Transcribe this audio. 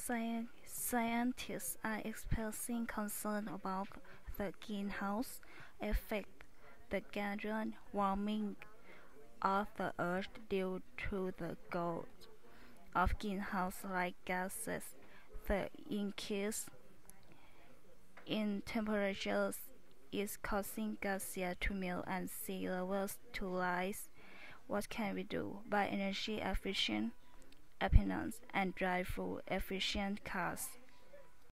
Scientists are expressing concern about the greenhouse effect, the gradual warming of the Earth due to the growth of greenhouse-like gases. The increase in temperatures is causing glaciers to melt and sea levels to rise. What can we do? Buy energy efficient appliances and drive fuel efficient cars.